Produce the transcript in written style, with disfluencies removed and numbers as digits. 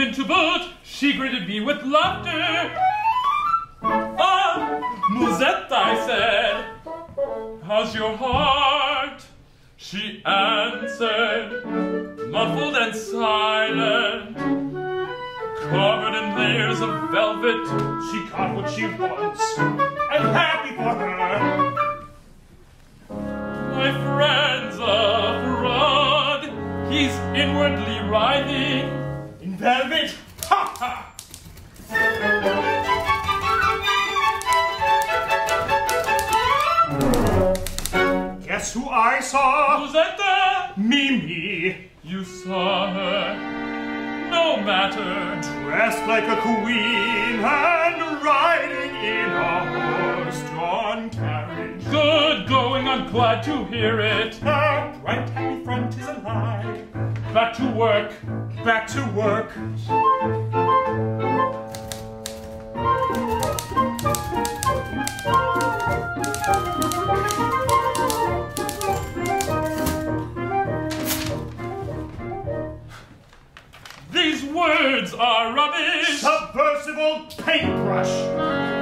footman to boot, she greeted me with laughter. Ah, Musette, I said, how's your heart? She answered, muffled and silent, covered in layers of velvet. She got what she wants. I'm happy for her. My friend's abroad. He's inwardly writhing. In velvet? Ha ha! Guess who I saw? Musette! Mimi. You saw her. No matter. Dressed like a queen and riding in a horse-drawn carriage. Good going, I'm glad to hear it. Her bright happy front is alive. Back to work. Back to work. These words are rubbish. Subversive old paintbrush.